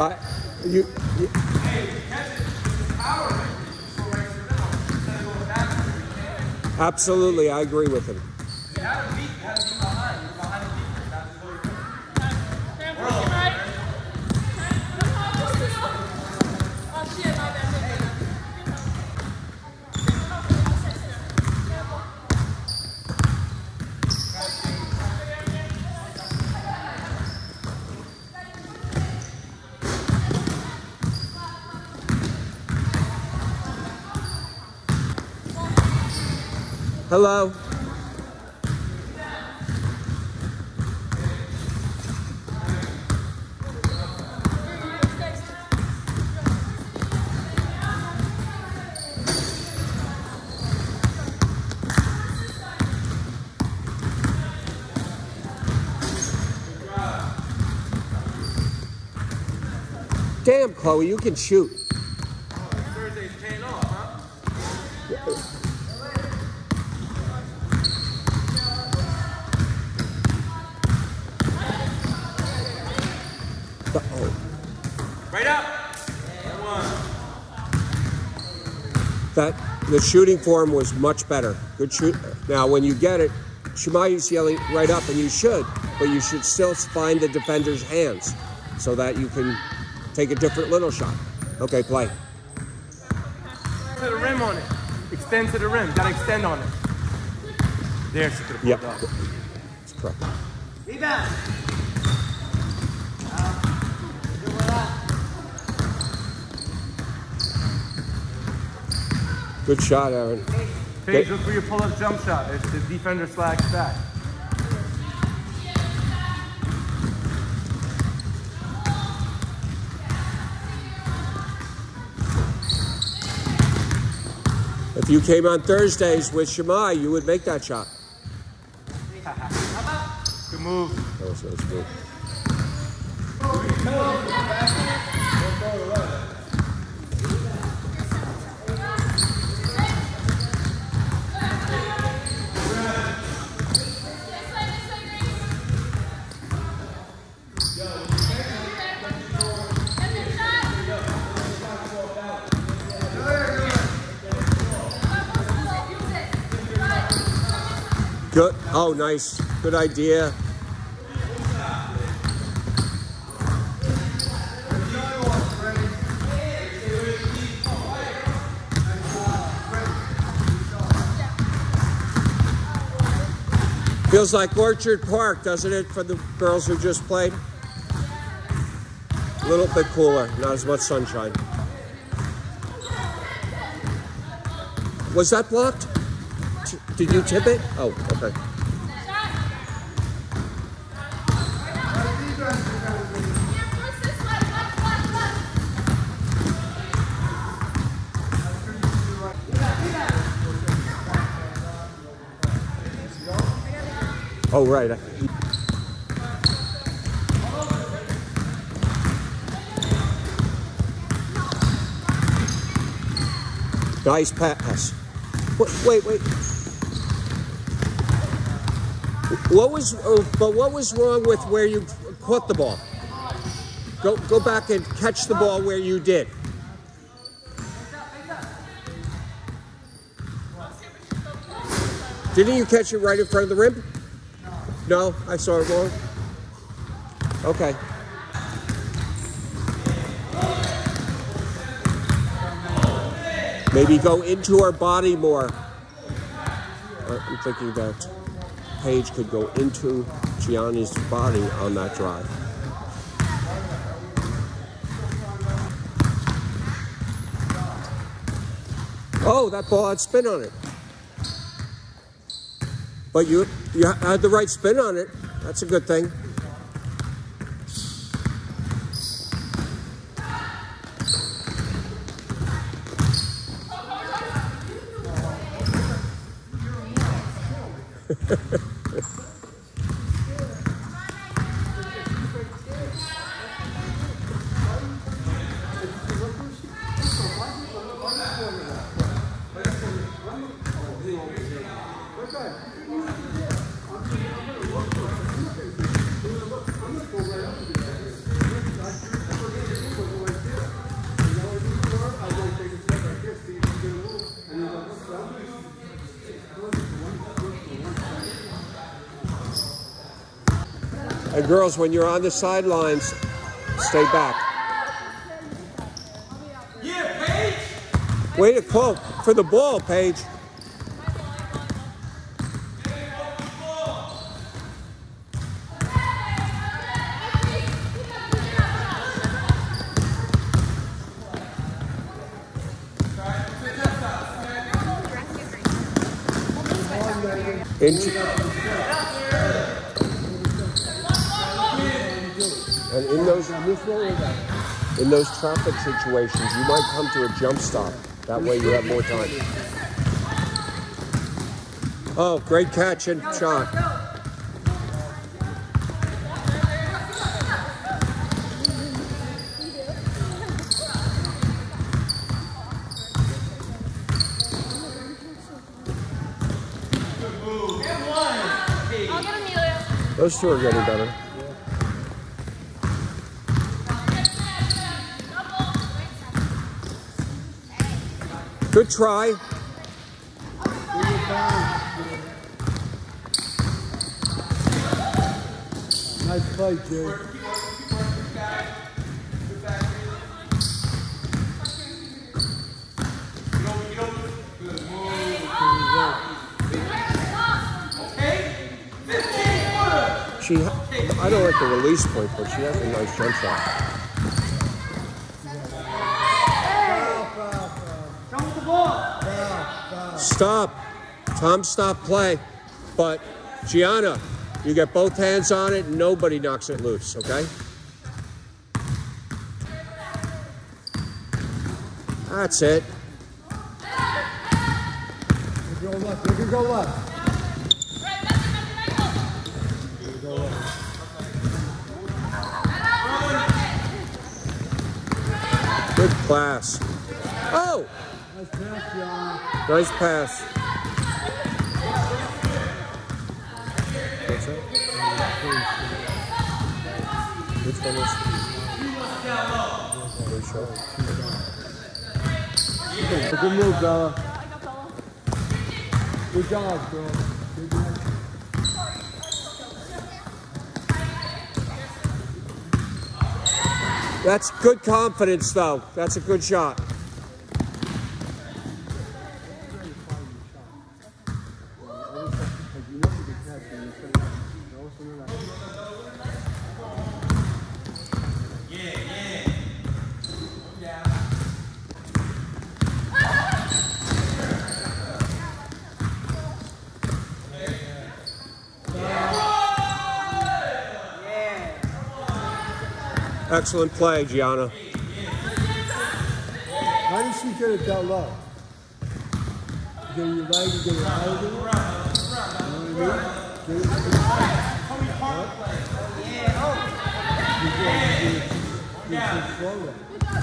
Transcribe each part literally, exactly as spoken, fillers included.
Uh, you, you, absolutely, I agree with him. Hello. Damn, Chloe, you can shoot. Oh, Thursday's paying off, huh? Uh-oh. Right up. One. That the shooting form was much better. Good shoot. Now, when you get it, Shemaiah's yelling right up, and you should, but you should still find the defender's hands so that you can take a different little shot. Okay, play. To the rim on it. Extend to the rim. Gotta extend on it. There, she could have Yep. pulled up. That's correct. Rebound. Good shot, Aaron. Paige, look for your pull-up jump shot. If the defender slacks back. If you came on Thursdays with Shemai, you would make that shot. Good move. That was a nice move. Good. Oh, nice. Good idea. Feels like Orchard Park, doesn't it, for the girls who just played? A little bit cooler, not as much sunshine. Was that blocked? Did you tip it? Oh, okay. Oh, right. Nice pass. Wait, wait. What was, oh, but what was wrong with where you caught the ball? Go, go back and catch the ball where you did. Didn't you catch it right in front of the rim? No, I saw it wrong. Okay. Maybe go into her body more. I'm thinking that Paige could go into Gianni's body on that drive. Oh, that ball had spin on it. But you, you had the right spin on it. That's a good thing. And girls, when you're on the sidelines, stay back. Yeah, Paige. Way to call for the ball, Paige. In, and in those in those traffic situations, you might come to a jump stop. That way you have more time. Oh, great catch and shot. Those two are getting better. Good try. Nice play, Jay. She, I don't like the release point, but she has a nice jump shot. Stop. Tom, stop play. But Gianna, you get both hands on it, nobody knocks it loose, okay? That's it. You can go left. You can go left. Good pass. Oh! Nice pass, John. Nice pass. What's that? Which one is it? Good move, Bella. Good job, girl. Good job. That's good confidence, though. That's a good shot. Excellent play, Gianna. How did she get it that low? Get your leg and get it higher than it? You know what I mean? Get it slower.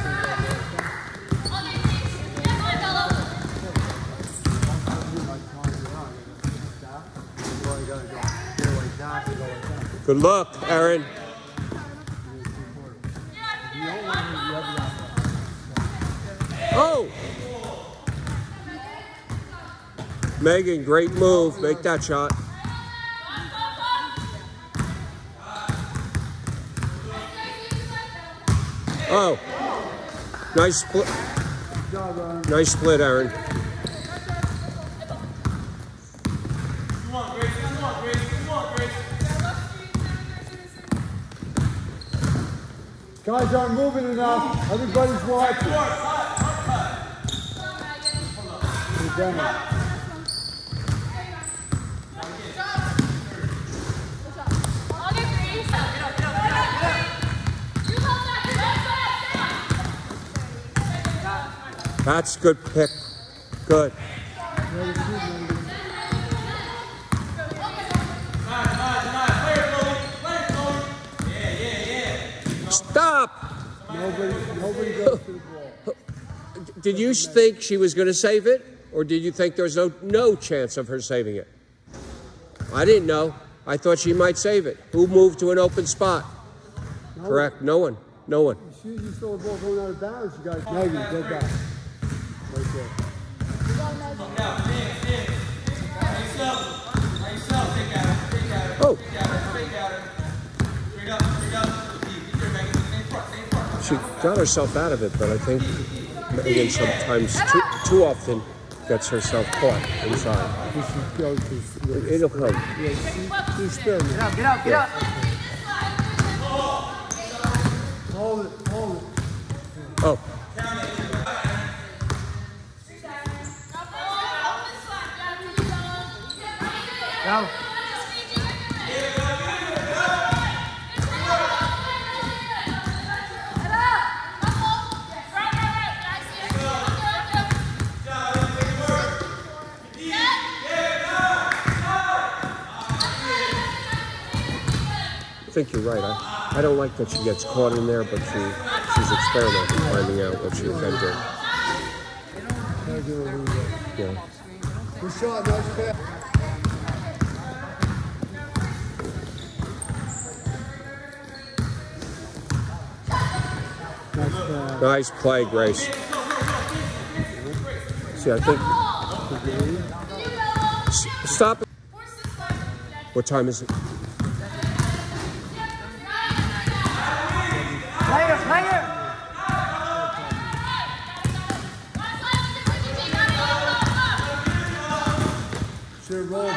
Good luck, Aaron. Oh! Megan, great move. Make that shot. Oh. Nice split. Nice split, Aaron. Guys aren't moving enough. Everybody's watching. That's good pick. Good. Stop! Nobody, nobody goes to the ball. Did you think she was going to save it? Or did you think there was no, no chance of her saving it? I didn't know. I thought she might save it. Who moved to an open spot? No. Correct. No one. No one. As soon as you saw the ball going out of bounds, you got Megan, go back. Right there. Oh. She got herself out of it, but I think Megan sometimes too, too often gets herself caught inside. It, it'll come. Yeah, she, she's sparing Get up, get up, get up. Hold it, hold it. Oh. Go. I think you're right. I, I don't like that she gets caught in there, but she she's experimenting, finding out what she can do. Yeah. Good shot, nice pass. Nice pass. Nice play, Grace. See, I think. S stop it. What time is it? Player, player. Should roll.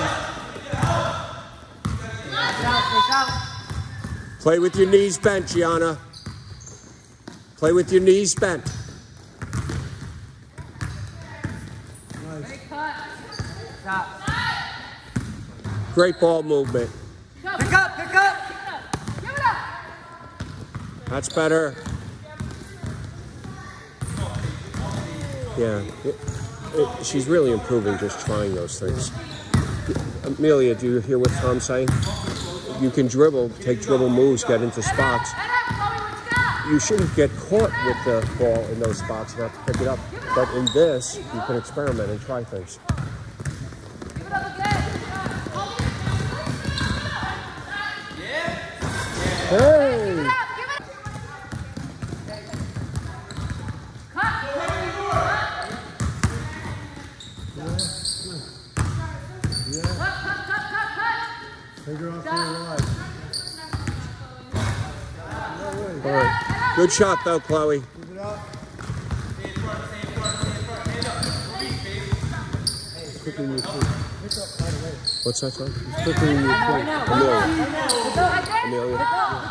Play with your knees bent, Gianna. Play with your knees bent. Nice. Stop. Great ball movement. Pick up, pick up. That's better. Yeah. It, it, she's really improving just trying those things. Amelia, do you hear what Tom's saying? You can dribble, take dribble moves, get into spots. You shouldn't get caught with the ball in those spots and have to pick it up. But in this, you can experiment and try things. Hey! Take her off to the right. All right. Good shot, though, Chloe. Give it up. Quicker than your feet. What's that, son? Quicker than your feet. Amelia. Amelia.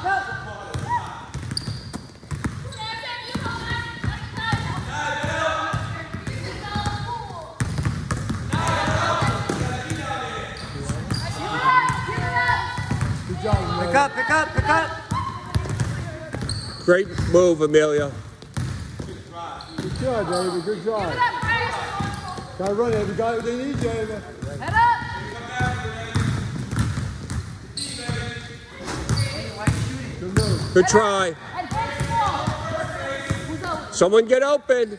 Good job, Pick up, pick up, pick up. Great move, Amelia. Good job, David. Good job. Gotta run it. We got what they need, David. Head up! Good move. Good try. Someone get open.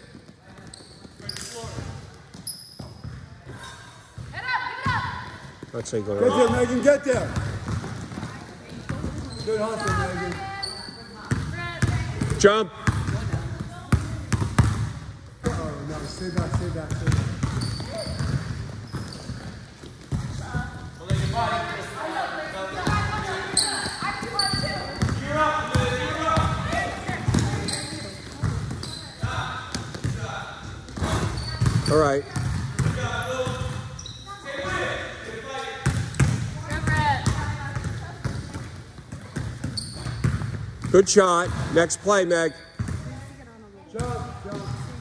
Let's say go Get ahead. there, Megan. Get there. Good hustle, Megan. Jump. Oh, no. Stay back, stay back, stay back. All right. Good shot. Next play, Meg. Jump, jump.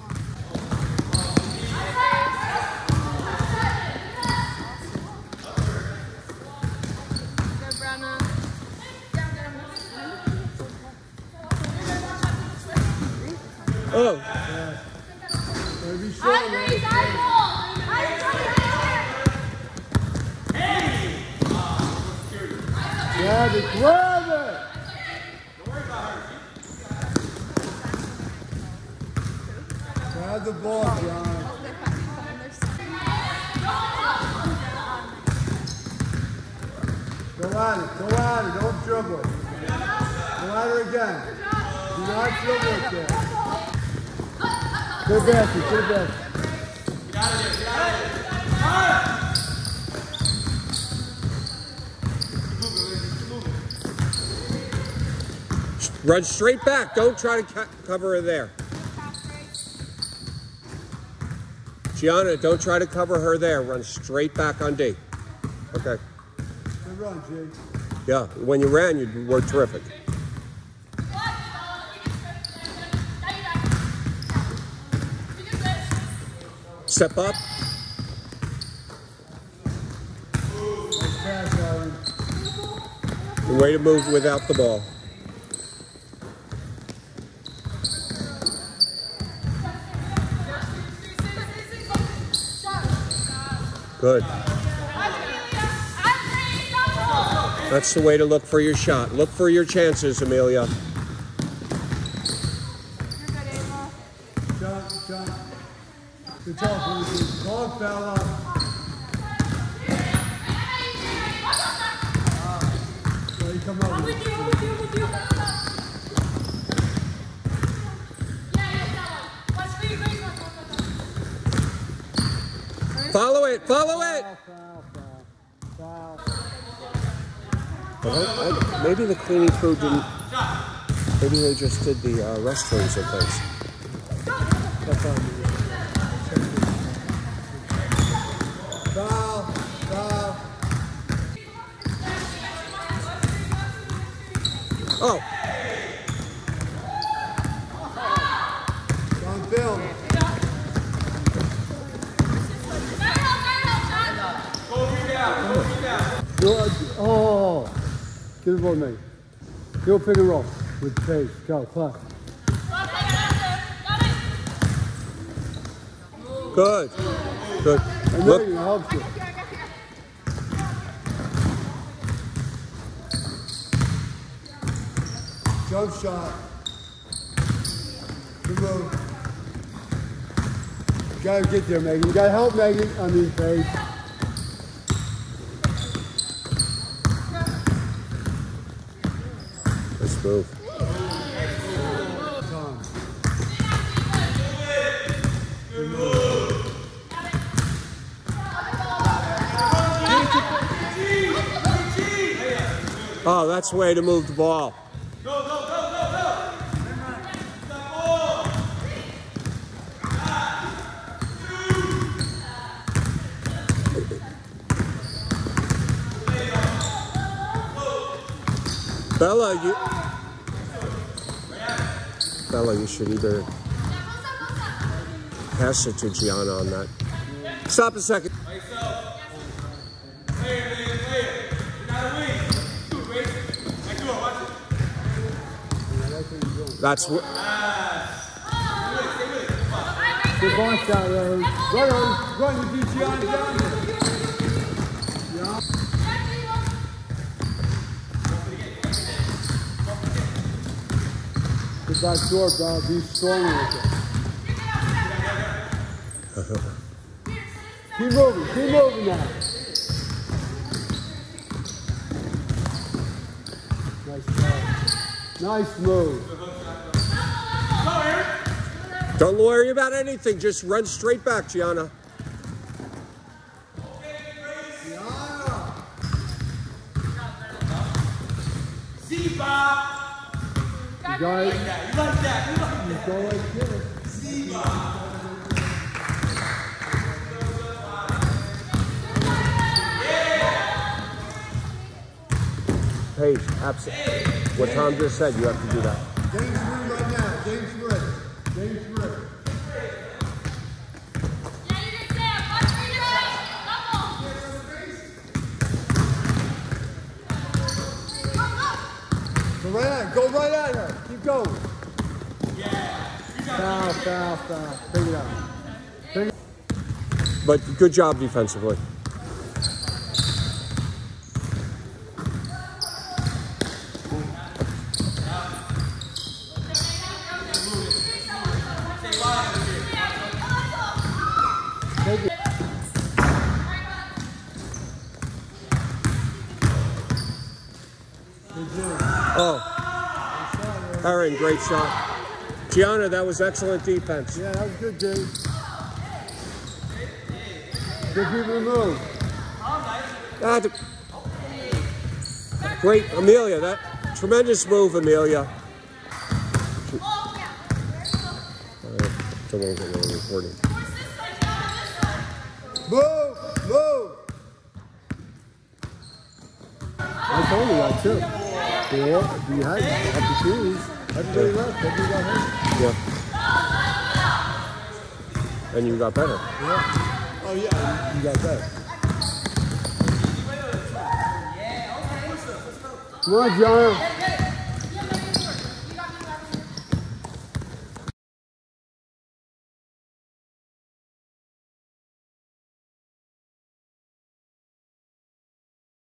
Oh. Yeah. Gotta be strong, man. Grab it, grab it! Grab the ball, John. Go at it, go at it, don't dribble it. Go at her again. Do not dribble it there. Good basket, good basket. Run straight back. Don't try to co cover her there. Gianna, don't try to cover her there. Run straight back on D. Okay. Good run, G. Yeah, when you ran, you were terrific. Step up. Nice pass, Aaron. The way to move without the ball. Good. That's the way to look for your shot. Look for your chances, Amelia. Jump, jump. Good job, Lucy. Long foul up. So you come up. with you, I'm with you, I'm with you. Follow it, follow it. Foul, foul, foul. But I, I, maybe the cleaning crew didn't. Maybe they just did the uh, restrooms and things. That's all. Foul, foul. Oh, On film. Good. Oh, give the ball to me. Go pick and roll with pace. Go, clap. good, good. And Look, Megan helps you. Jump shot. Good move. You gotta get there, Megan. You gotta help Megan. I mean, Paige. let's move. Tom. Oh, that's the way to move the ball. Bella, you Bella, you should either pass it to Gianna on that. Stop a second. That's what. Good ball shot, Rose. Run on. Run to beat Gianna down there. Yeah. Good back door, Bella. Be strong with it. Keep moving. Keep moving now. Nice job. Nice move. Don't worry about anything. Just run straight back, Gianna. See, Bob. You got it. You like that? You like You go like this. See, Bob. Paige, absolutely. What Tom just said, you have to do that. Game's three right now. Game's three. Game's three. Go right at her. Go right at her. Keep going. Yeah. Foul, foul, foul. Bring it out. Bring it. But good job defensively. Take it. Good job. Oh, Aaron, great shot. Gianna, that was excellent defense. Yeah, that was good, Dave. Good people to move. Ah, the- great, Amelia. That tremendous move, Amelia. still won't get really recording. Move! Move! I told you that too. Yeah, you had have to choose. Everybody left. Everybody got hurt. Yeah. And you got better. Yeah. Oh yeah, you got better. Come on, John.